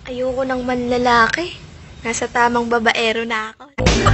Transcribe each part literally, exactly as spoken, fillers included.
Ayoko ng manlalaki. Nasa tamang babaero na ako.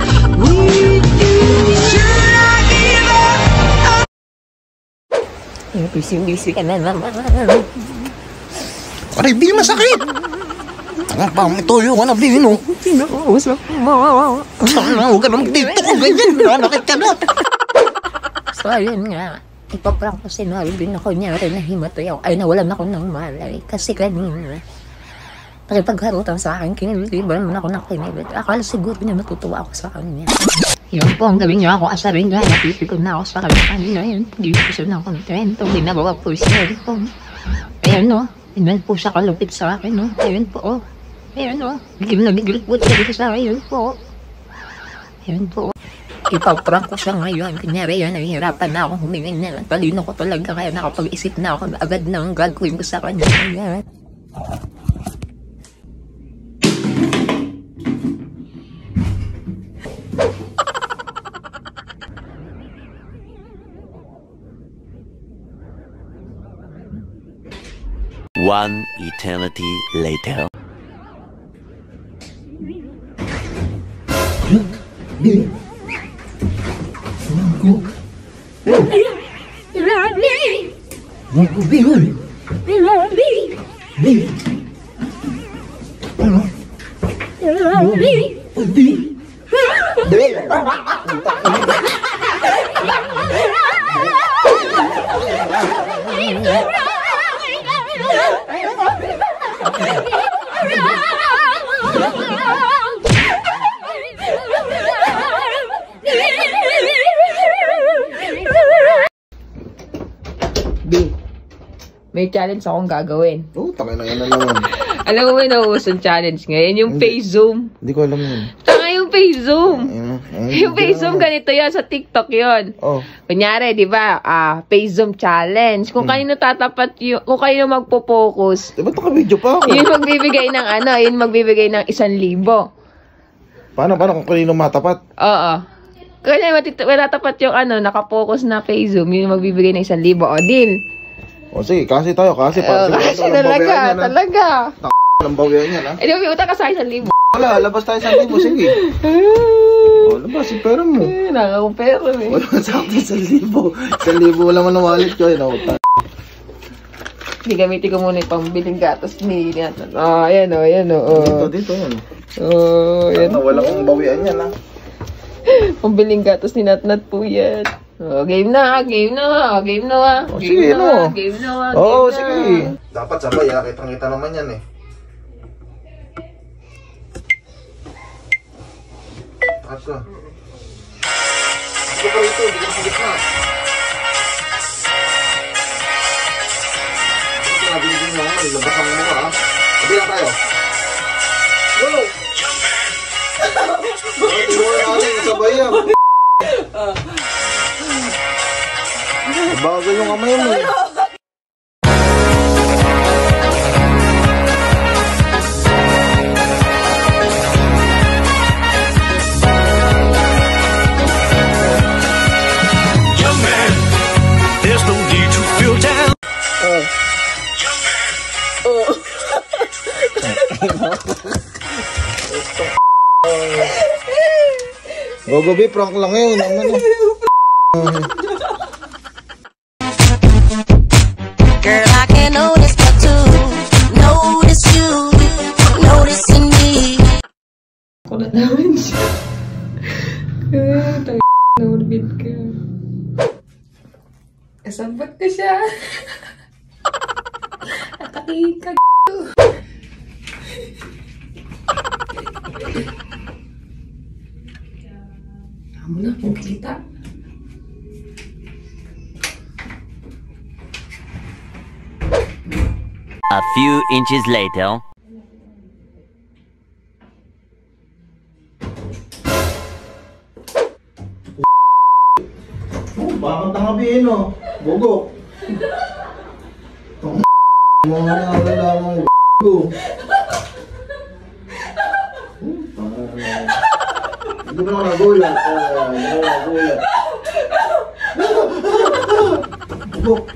Busy-busy ka na naman. Aray, di masakit! Tanga pa, ito yung ano, di mo. Usap mo. Huwag ka naman dito ko, ganyan. Nakit ka na. So, ayun nga. Ipaprank ko sinabi din ako niya rin na himatay ako. Ay, nawalan ako ng malay. Kasi kanina, pakipagharutan sa akin, kiniliban naman ako nakinibit. Akala siguro niya matutuwa ako sa kanya. Yun po, ang gabi niya ako asarin nga. Napipikon na ako sa kanina. Yun, hindi ko siya ng kontento. Ginabawa po siya. Ayun, no. Hindi po siya kalupit sa akin, no. Ayun po, oh. Ayun, no. Gigil na gigil po siya sa akin. Ayun po. Ayun po. Ipaprank ko siya ngayon. Kunyari yun, nahihirapan na ako humingi na. Talino ko talaga. Kaya nakapag-isip na ako. Agad na ang gagawin ko sa kanya. Ayan. One eternity later. B, may challenge akong gagawin. Oo, tangin na yan na naman. Alam mo may nauusong challenge ngayon? Yung face zoom. Hindi ko alam yun. Tanga yung face zoom. Ayun, ayun, Yung face zoom ganito yan sa TikTok yun. Oh. Kunyari, di ba, ah, face zoom challenge. Kung Hmm. kanino tatapat yung, kung kanino magpo-focus, Diba naka-video pa ako? yun magbibigay ng ano, yun magbibigay ng isang libo. Paano, paano kung kanino matapat? Oo. Kaya matatapat yung ano, nakapokus na face zoom, yun magbibigay ng isang libo. O, deal. O sige, kasi tayo, kasi pa. Oh, kasi talaga, talaga. Walang bawian yan, ha? Eh, di ba, may utang ka sa akin isang libo. Wala, labas tayo sa libo, sige. O, labas, yung pera mo. Eh, nakakapero eh. Wala sa akin sa libo. Sa libo, wala man ang wallet ko, yun, ako. Hindi, gamitin ko muna yung pambiling gatos ni Nathan. Oh, ayan o, ayan o. Dito, dito, yan. Oh, ayan. Ano, walang bawian yan, ha? Pambiling gatos ni Natnat po yan. Oh, game na, game na, game na. Oh, Game sige, na, no? game na, Oo, game sige. na. Dapat sabay, ha? Kitang-kita naman yan, eh. Takas ka. Ito pa rito, hindi ka nasalit na. Ito na, binigyan mo naman, labasan mo mo, ha? Sabi lang tayo. Go! Tingnan natin, sabay yan. Bagal yung kamay mo. Young man, there's no need to feel down. Oh. Oh. Gogobi, prank lang yun. Ano? Girl, I can't notice but to notice you, noticing me. Kulat naman siya. Tang na orbit ka. Kasabot ko siya. Ataki ka. Amo na, pagkita. A few inches later. Oh, bakit tangabihin, oh? Bugo. Itong mga nakakala mong bugo. Hindi mo naman nagulat. Hindi mo nagulat. Bugo.